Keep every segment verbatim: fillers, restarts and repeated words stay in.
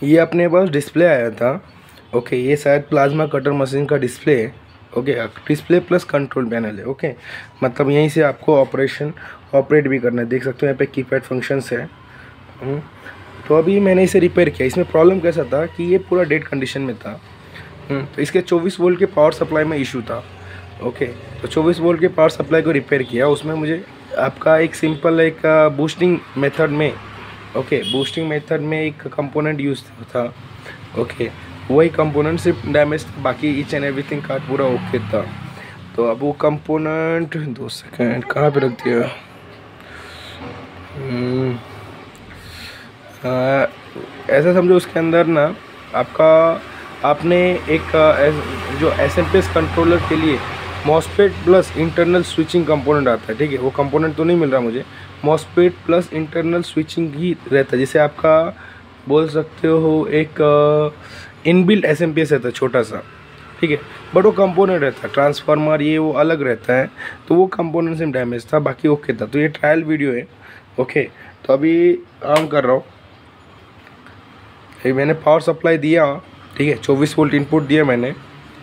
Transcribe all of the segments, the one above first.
ये अपने पास डिस्प्ले आया था। ओके, ये शायद प्लाज्मा कटर मशीन का डिस्प्ले है। Okay, display plus control panel है। ओके, मतलब यहीं से आपको ऑपरेशन ऑपरेट भी करना है। देख सकते हो यहाँ पे कीपैड फंक्शंस है। तो अभी मैंने इसे रिपेयर किया। इसमें प्रॉब्लम कैसा था कि ये पूरा डेड कंडीशन में था। तो इसके चौबीस वोल्ट के पावर सप्लाई में इशू था। ओके, तो चौबीस वोल्ट के पावर सप्लाई को रिपेयर किया। उसमें मुझे आपका एक सिंपल एक बूस्टिंग मेथड में ओके बूस्टिंग मेथड में एक कंपोनेंट यूज़ था। ओके, वही कंपोनेंट सिर्फ डैमेज था, बाकी ईच एंड एवरीथिंग कार्ड पूरा ओके था। तो अब वो कंपोनेंट दो सेकंड कहाँ पे रख दिया, आ, ऐसा समझो उसके अंदर ना आपका आपने एक आ, जो S M P S controller के लिए MOSFET plus internal switching component आता है। ठीक है, वो कंपोनेंट तो नहीं मिल रहा मुझे, मॉसफेट प्लस इंटरनल स्विचिंग ही रहता है। जैसे आपका बोल सकते हो एक inbuilt S M P S रहता है छोटा सा। ठीक है, बट वो कंपोनेंट रहता है, ट्रांसफार्मर ये वो अलग रहता है। तो वो कंपोनेंट से डैमेज था, बाकी ओके था। तो ये ट्रायल वीडियो है। ओके, तो अभी ऑन कर रहा हूँ। अभी मैंने पावर सप्लाई दिया। ठीक है, चौबीस वोल्ट इनपुट दिया मैंने।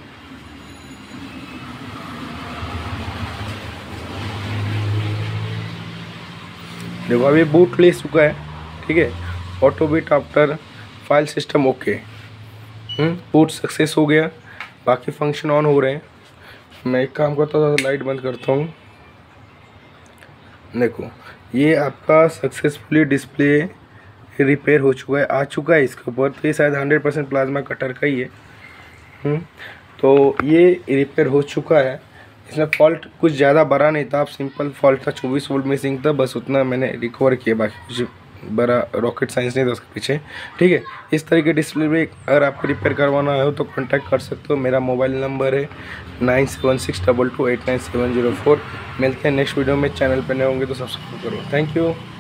देखो अभी बूट ले चुका है। ठीक है, auto beat after file system okay, boot success हो गया, बाकी फंक्शन ऑन हो रहे हैं। मैं एक काम करता हूँ, लाइट बंद करता हूँ। देखो ये आपका सक्सेसफुली डिस्प्ले रिपेयर हो चुका है, आ चुका है इसके ऊपर। तो ये शायद हंड्रेड परसेंट प्लाज्मा कटर का ही है। तो ये रिपेयर हो चुका है। इसमें फॉल्ट कुछ ज़्यादा बड़ा नहीं था, आप सिंपल फॉल्ट था, चौबीस वोल्ट मिसिंग था, बस उतना मैंने रिकवर किया, बाकी कुछ बड़ा रॉकेट साइंस नहीं था उसके पीछे। ठीक है, इस तरह के डिस्प्ले में अगर आपको रिपेयर करवाना हो तो कांटेक्ट कर सकते हो। मेरा मोबाइल नंबर है nine seven six double two eight nine seven zero four. मिलते हैं नेक्स्ट वीडियो में। चैनल पर नए होंगे तो सब्सक्राइब करो। Thank you.